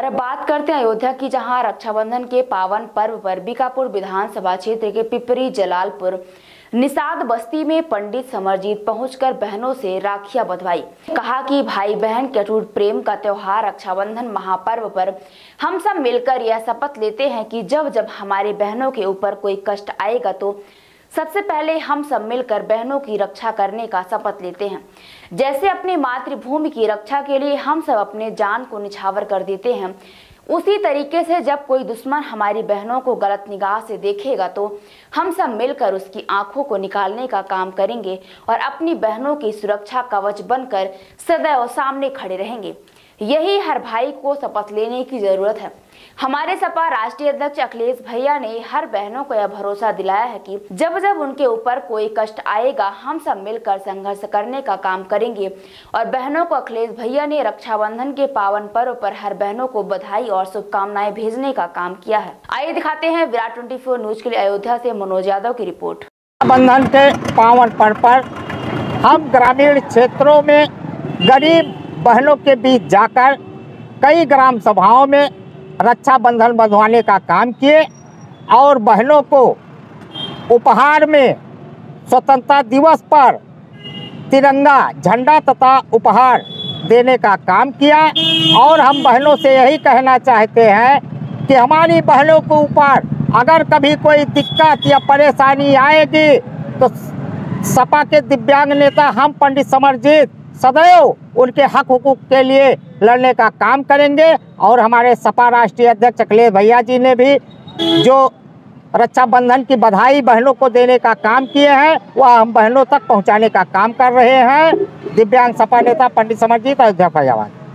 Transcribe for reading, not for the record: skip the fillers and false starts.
अब बात करते हैं अयोध्या की, जहां रक्षाबंधन के पावन पर्व पर बीकापुर विधानसभा क्षेत्र के पिपरी जलालपुर निषाद बस्ती में पंडित समरजीत पहुंचकर बहनों से राखियां बंधवाई। कहा कि भाई बहन के अटूट प्रेम का त्योहार रक्षाबंधन महापर्व पर हम सब मिलकर यह शपथ लेते हैं कि जब जब हमारी बहनों के ऊपर कोई कष्ट आएगा तो सबसे पहले हम सब मिलकर बहनों की रक्षा करने का शपथ लेते हैं। जैसे अपनी मातृभूमि की रक्षा के लिए हम सब अपने जान को निछावर कर देते हैं, उसी तरीके से जब कोई दुश्मन हमारी बहनों को गलत निगाह से देखेगा तो हम सब मिलकर उसकी आंखों को निकालने का काम करेंगे और अपनी बहनों की सुरक्षा कवच बनकर सदैव सामने खड़े रहेंगे। यही हर भाई को शपथ लेने की जरूरत है। हमारे सपा राष्ट्रीय अध्यक्ष अखिलेश भैया ने हर बहनों को यह भरोसा दिलाया है कि जब जब उनके ऊपर कोई कष्ट आएगा हम सब मिलकर संघर्ष करने का काम करेंगे। और बहनों को अखिलेश भैया ने रक्षाबंधन के पावन पर्व पर हर बहनों को बधाई और शुभकामनाएं भेजने का काम किया है। आइए दिखाते हैं विराट 24 न्यूज के लिए अयोध्या से मनोज यादव की रिपोर्ट। रक्षाबंधन के पावन पर्व पर हम ग्रामीण क्षेत्रों में गरीब बहनों के बीच जाकर कई ग्राम सभाओं में रक्षाबंधन बंधवाने का काम किए और बहनों को उपहार में स्वतंत्रता दिवस पर तिरंगा झंडा तथा उपहार देने का काम किया। और हम बहनों से यही कहना चाहते हैं कि हमारी बहनों के ऊपर अगर कभी कोई दिक्कत या परेशानी आएगी तो सपा के दिव्यांग नेता हम पंडित समरजीत सदैव उनके हक हुकूक के लिए लड़ने का काम करेंगे। और हमारे सपा राष्ट्रीय अध्यक्ष अखिलेश भैया जी ने भी जो रक्षाबंधन की बधाई बहनों को देने का काम किए हैं वह हम बहनों तक पहुंचाने का काम कर रहे हैं। दिव्यांग सपा नेता पंडित समरजीत, अयोध्या फैजाबाद।